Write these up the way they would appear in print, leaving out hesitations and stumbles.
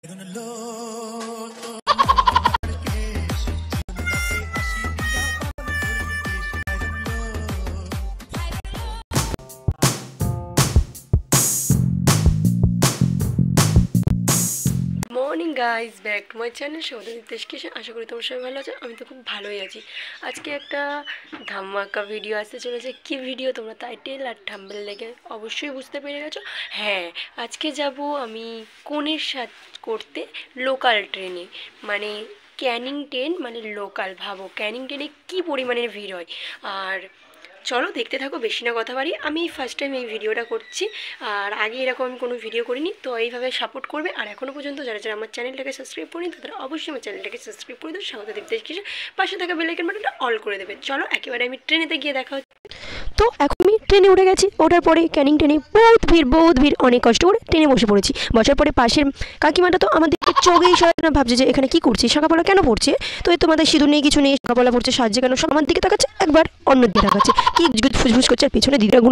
Morning guys, back to my channel Saudi দেশকে। আশা করি তোমার সবাই ভালো আছে। আমি তো খুব ভালোই আছি। আজকে একটা ধামাকা ভিডিও আসতে চলেছে। কি ভিডিও তোমরা টাইটেল আর থাম্বনেল দেখে অবশ্যই বুঝতে পেরে গেছো। হ্যাঁ, আজকে যাব আমি কনের সাথে করতে লোকাল ট্রেনে, মানে ক্যানিং ট্রেন, মানে লোকাল। ভাবো ক্যানিং ট্রেনে কী পরিমাণের ভিড় হয়। আর চলো দেখতে থাকো, বেশি না কথা বাড়ি। আমি ফার্স্ট টাইম এই ভিডিওটা করছি, আর আগে এরকম আমি কোনো ভিডিও করিনি, তো এইভাবে সাপোর্ট করবে। আর এখনও পর্যন্ত যারা যারা আমার চ্যানেলটাকে সাবস্ক্রাইব করেনি তারা অবশ্যই আমার চ্যানেলটাকে সাবস্ক্রাইব করে দেবে। স্বাগত দেখতে এসে পাশে থাকা বেল আইকন বাটনটা অল করে দেবে। চলো একেবারে আমি ট্রেনেতে গিয়ে দেখা হচ্ছে। তো এখন আমি ট্রেনে উঠে গেছি। ওঠার পরে ক্যানিং ট্রেনে বহুত ভিড়, অনেক কষ্ট করে ট্রেনে বসে পড়েছি। বসার পরে পাশের কাকিমাটা তো আমাদেরকে চোখেই সয় না, ভাবছে যে এখানে কী করছি, শাঁখাপলা কেন পড়ছে, তো তোমাদের সিঁদুর নেই, কিছু নেই, শাঁখাপলা পড়ছে, সাহায্যে কেন, সব আমার দিকে তাকাচ্ছে, একবার অন্য দিকে তাকাচ্ছে, কি ফুসফুস করছে। আর পিছনে দিদিরাগুলো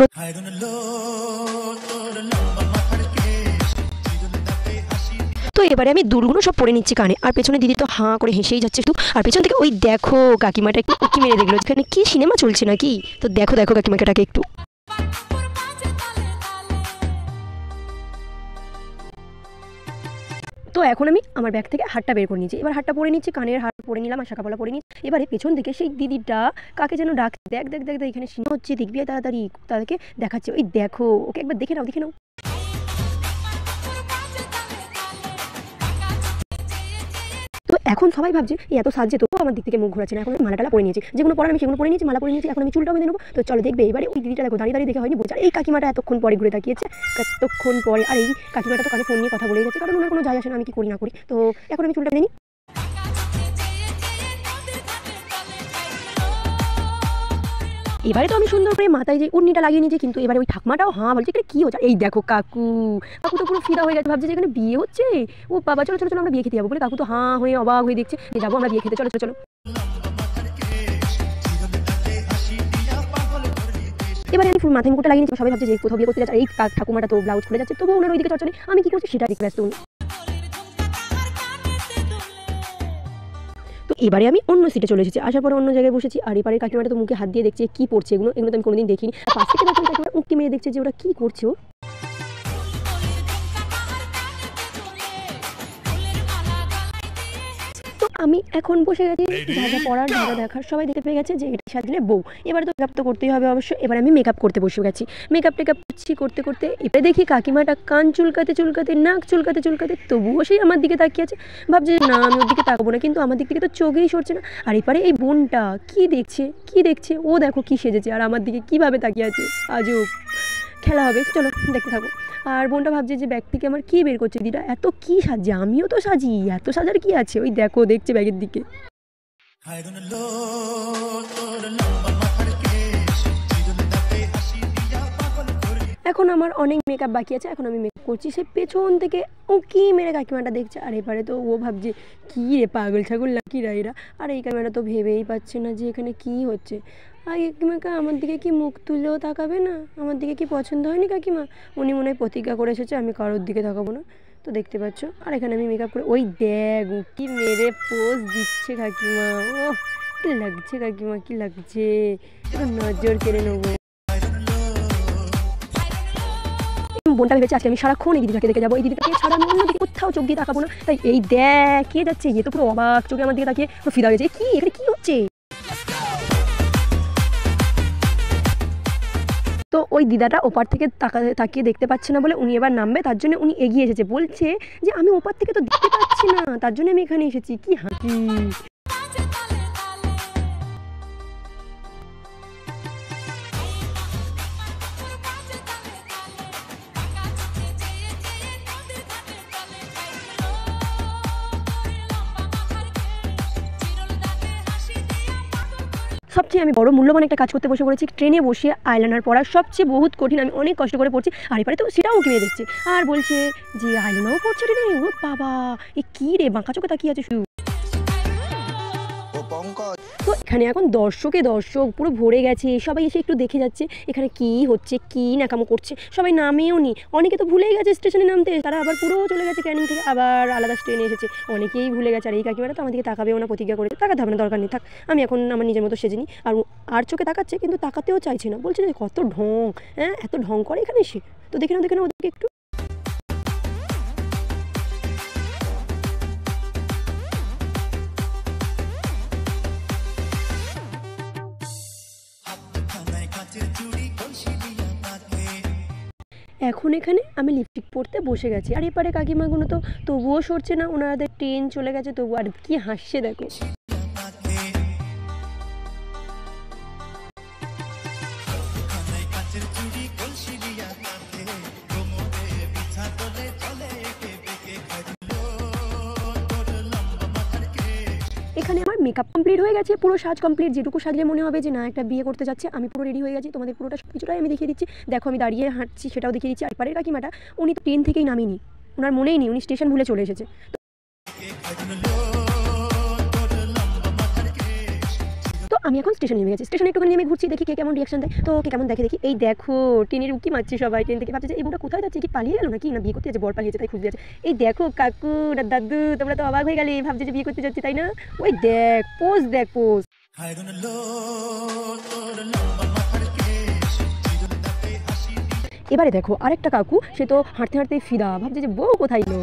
তো এবারে আমি দুলগুলো সব পরে নিচ্ছি কানে, আর পেছনে দিদি তো হাঁ করে হেসেই যাচ্ছে শুধু। আর পেছন থেকে ওই দেখো কাকিমাটা একটু উকি মেরে দেখলো, এখানে কি সিনেমা চলছে নাকি। তো দেখো কাকিমাটাকে একটু। তো এখন আমি আমার ব্যাগ থেকে হারটা বের করে নিচ্ছি। এবার হারটা পরে নিচ্ছি, কানের হার পরে নিলাম আর শাঁখাপলা পরে নিচ্ছি। এবারে পেছন থেকে সেই দিদিটা কাকে যেন ডাকছে, দেখ এখানে সিনেমা হচ্ছে, দেখবি তাড়াতাড়ি, তাদেরকে দেখাচ্ছে। ওই দেখো, ওকে একবার দেখে নাও। তো এখন সবাই ভাবছে এত সাজছে, তো আমার দিক থেকে মুখ ঘোরাচ্ছে না। এখন আমি মালাটালা পরে নিয়েছি, যেগুলো পরে আমি সেগুলো পরে নিয়েছি, মালা পরে নিয়েছি। এখন আমি চুলটা বেঁধে নেবো। তো চলো দেখবে। এবারে ওই দিদিটা দেখো দাঁড়িয়ে দেখে হয়নি বোঝা, এই কাকিমাটা এতক্ষণ পরে ঘুরে তাকিয়েছে, এতক্ষণ পরে। আর এই কাকিমাটা তো কানে ফোন নিয়ে কথা বলে গেছে, কারণ ওনার কোনো যায় আসে না আমি কি করি না করি। তো এখন আমি চুলটা বেঁধে নিই। এবারে তো আমি সুন্দর করে মাথায় যে উন্নিটা লাগিয়ে নিয়েছি, কিন্তু এবারে ওই ঠাকমাটাও হাঁ বলছে, এখানে কী হচ্ছে। এই দেখো কাকু তো পুরো ফিদা হয়ে গেছে, ভাবছে যে এখানে বিয়ে হচ্ছে। ও বাবা, চলো আমরা বিয়ে খেতে যাবো বলে কাকু তো হাঁ হয়ে অবাক হয়ে দেখছে যে যাবো আমরা বিয়ে খেতে, চলো। এবারে আমি মাথায় মুকুটটা লাগিয়ে নিচ্ছি। সবাই ভাবছে যে কোথাও বিয়ে করতে যাচ্ছে। এই ঠাকুমাটা তো ব্লাউজ খুলে যাচ্ছে, তবুও ওনার ওইদিকে চর্চা নেই। আমি কি করছি সেটা দেখতে ব্যস্ত। তো এবারে আমি অন্য সিটে চলে এসেছি, আসার পরে অন্য জায়গায় বসেছি। আর এবারে কাকিমাটা তো মুখে হাত দিয়ে দেখছে কি পড়ছে, এগুলো তো আমি কোনোদিন দেখিনি। পাশ থেকে দেখলাম কাকিমা উঁকি মেরে দেখছে যে ওরা কি করছে। আমি এখন বসে গেছি, যা পড়ার যা দেখার সবাই দেখতে পেয়ে গেছে যে এটা সাজলে বউ। এবার তো মেকআপ তো করতেই হবে অবশ্য। এবার আমি মেকআপ করতে বসে গেছি। মেকআপ করতে এবারে দেখি কাকিমাটা কান চুলকাতে, নাক চুলকাতে, তবুও সেই আমার দিকে তাকিয়ে আছে। ভাবছে না আমি ওর দিকে তাকাবো না, কিন্তু আমার দিক থেকে তো চোখেই সরছে না। আর এবারে এই বোনটা কি দেখছে, ও দেখো কি সেজেছে, আর আমার দিকে কিভাবে তাকিয়ে আছে। আজও খেলা হবে, চলো দেখতে থাকো। আর বোনটা ভাবছে যে ব্যাগ থেকে আমার কি বের করছে দিদা, এত কি সাজছে, আমিও তো সাজি, এত সাজার কি আছে। ওই দেখো দেখছে ব্যাগের দিকে। এখন আমার অনেক মেকআপ বাকি আছে, এখন আমি মেকআপ করছি। সে পেছন থেকে উঁকি মেরে কাকিমাটা দেখছে। আর এবারে তো ও ভাবছে কী রে পাগল ছাগল নাকি এরা। আর এই কাকিমাটা তো ভেবেই পাচ্ছে না যে এখানে কি হচ্ছে। আর কাকিমাকে আমার দিকে কি মুখ তুলেও তাকাবে না, আমার দিকে কি পছন্দ হয়নি কাকিমা। উনি মনে হয় প্রতিজ্ঞা করে এসেছে আমি কারোর দিকে তাকাবো না। তো দেখতে পাচ্ছ, আর এখানে আমি মেকআপ করে ওই দেখ উঁকি মেরে পোজ দিচ্ছে কাকিমা। ও কি লাগছে কাকিমা, কি লাগছে, নজর কেড়ে নেবো। বোনটা ভেবেছে আজকে আমি সারাক্ষণ এই দিদিটাকে দেখে যাবো, এই দিদিটাকে ছাড়া আমি অন্যদিকে কোথাও চোখ দিয়ে তাকাবো না। তাই এই দেখ কে যাচ্ছে, এ তো পুরো অবাক চোখে আমার দিকে তাকিয়ে ফিদা হয়েছে, কি এখানে কি হচ্ছে। তো ওই দিদাটা ওপার থেকে তাকিয়ে দেখতে পাচ্ছে না বলে উনি এবার নামবে, তার জন্য উনি এগিয়ে এসেছে। বলছে যে আমি ওপার থেকে তো দেখতে পাচ্ছি না, তার জন্য আমি এখানে এসেছি। কি হাসি। সবচেয়ে আমি বড় মূল্যবান একটা কাজ করতে বসে পড়েছি, ট্রেনে বসে আইলাইনার পড়া সবচেয়ে বহুত কঠিন। আমি অনেক কষ্ট করে পড়ছি। আর এবারে তো সেটাও কিনে দেখছে আর বলছে যে আইলাইনারও পড়ছে রে। ও বাবা, এ কী রে বাঁকা চোখে তাকিয়ে আছে শুধু। তো এখানে এখন দর্শক পুরো ভরে গেছে, সবাই এসে একটু দেখে যাচ্ছে এখানে কি হচ্ছে, কি নাকামো করছে। সবাই নামেও নি, অনেকে তো ভুলেই গেছে স্টেশনে নামতে, তারা আবার পুরো চলে গেছে ক্যানিং থেকে, আবার আলাদা ট্রেনে এসেছে, অনেকেই ভুলে গেছে। আর এই কাকিমারা তো আমাদেরকে তাকাবেও না, প্রতিজ্ঞা করেছে তাকাতে হবে না, দরকার নেই, থাক আমি এখন আমার নিজের মতো সেজে নিই। আর চোখে তাকাচ্ছে, কিন্তু তাকাতেও চাইছে না, বলছে যে কত ঢং, হ্যাঁ এত ঢং করে এখানে এসে। তো দেখে না ওদেরকে একটু। এখন এখানে আমি লিপস্টিক পরতে বসে গেছি, আর এপারে কাকিমাগুলো তো তবুও সরছে না, ওনাদের ট্রেন চলে গেছে তবু, আর কি হাসছে দেখো। এখানে আমার মেকআপ কমপ্লিট হয়ে গেছে, পুরো সাজ কমপ্লিট, যেটুকু সাজলে মনে হবে যে না একটা বিয়ে করতে যাচ্ছে, আমি পুরো রেডি হয়ে গেছি। তোমাদের পুরোটা সব কিছুটাই আমি দেখিয়ে দিচ্ছি, দেখো আমি দাঁড়িয়ে হাঁটছি সেটাও দেখিয়ে দিচ্ছি। আর পারের কাকিমাটা উনি তো ট্রেন থেকেই নামিনি, ওনার মনেই নেই, উনি স্টেশন ভুলে চলে এসেছে। তো আমি এখন স্টেশনে নেমে গেছি, স্টেশনে একটুখানি নেমে ঘুরছি, দেখি কে কেমন রিয়াকশন দেয়, তো কে কেমন দেখে দেখি। এই দেখো ট্রেনের উকি মারছে সবাই, ট্রেন থেকে ভাবছে যে এই বুড়া কোথায় যাচ্ছে, কি পালিয়ে গেল নাকি, না বিয়ে করতে যাচ্ছে, বর পালিয়েছে তাই খুঁজতে যাচ্ছে। এই দেখো কাকু না দাদু, তোমরা তো অবাক হয়ে গেলে, ভাবছে যে বিয়ে করতে যাচ্ছে তাই না। ওই দেখ পোজ, দেখ পোজ। এবারে দেখো আরেকটা কাকু, সে তো হাঁটতে হাঁটতেই ফিদা, ভাবছে যে বউ কোথায় লো।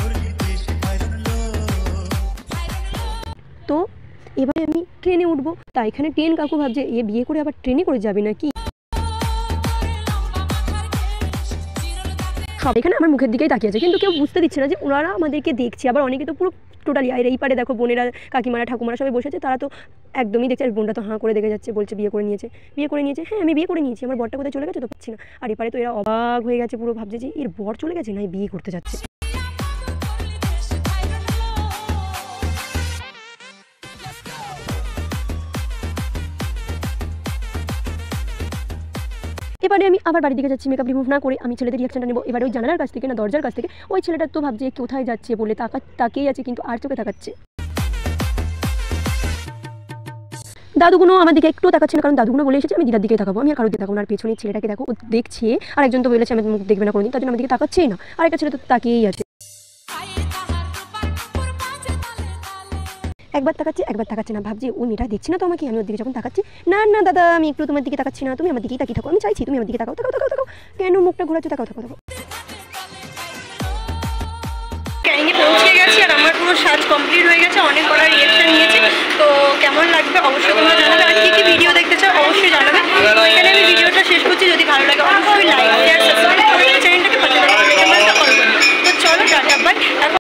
তো এবারে আমি ট্রেনে উঠবো, তা এখানে ট্রেন কাকু ভাবছে এ বিয়ে করে আবার ট্রেনে করে যাবে নাকি। সব এখানে আমার মুখের দিকেই তাকিয়ে আছে, কিন্তু কেউ বুঝতে দিচ্ছে না যে ওনারা আমাদেরকে দেখছে। আবার অনেকে তো পুরো টোটালি, আর এই পারে দেখো বোনেরা, কাকিমারা, ঠাকুমারা সবাই বসেছে, তারা তো একদমই দেখছে। আর বোনটা তো হাঁ করে দেখে যাচ্ছে, বলছে বিয়ে করে নিয়েছে। হ্যাঁ আমি বিয়ে করে নিয়েছি, আমার বরটা কোথায় চলে গেছে তো পাচ্ছি না। আর এপারে তো এরা অবাক হয়ে গেছে, পুরো ভাবছে যে এর বর চলে গেছে না বিয়ে করতে যাচ্ছে। এবারে আমি আবার বাড়ির দিকে যাচ্ছি, মেকআপ রিমুভ না করে আমি ছেলেদের রিয়াকশনটা নেবো। এবারে ওই জানালার কাছ থেকে না দরজার কাছ থেকে ওই ছেলেটা তো ভাবছে কোথায় যাচ্ছে বলে তাকিয়েই আছে, কিন্তু আর চোখে তাকাচ্ছে। দাদুগুলো আমার দিকে একটু তাকাচ্ছে না, কারণ দাদুগুলো বলে এসেছে আমি দিদার দিকে তাকাবো, আমি আর কারোর দিকে তাকাবো না। আর পেছনের ছেলেটাকে দেখো, ও দেখছে, আর একজন তো বলেছে আমি মুখ দেখবে না কোনোদিন, তার জন্য আমার দিকে তাকাচ্ছেই না। আর একটা ছেলে তো তাকিয়েই আছে, একবার তাকাচ্ছে না, ভাবছি ওই মেয়েটা দেখছি না তো আমাকে, আমি ওর দিকে যখন তাকাচ্ছি, না না দাদা আমি একটু তোমার দিকে তাকাচ্ছি না, তুমি আমার দিকেই তাকিয়ে থাকো, আমি চাইছি তুমি আমার দিকে তাকাও, কেন মুখটা ঘোরাচ্ছ, তাকাও। ক্যানিংয়ে পৌঁছে গেছি, আর আমার পুরো সাজ কমপ্লিট হয়ে গেছে, অনেক বড় রিয়াকশন নিয়েছে। তো কেমন লাগবে অবশ্যই তোমরা জানাবে, আর কি ভিডিও দেখতে চাও অবশ্যই জানাবে। তো এখানে আমি ভিডিওটা শেষ করছি, যদি ভালো লাগে অবশ্যই লাইক শেয়ার সাবস্ক্রাইব করে চ্যানেলটাকে পাশে রাখবে। তো চলো টাটা বাই।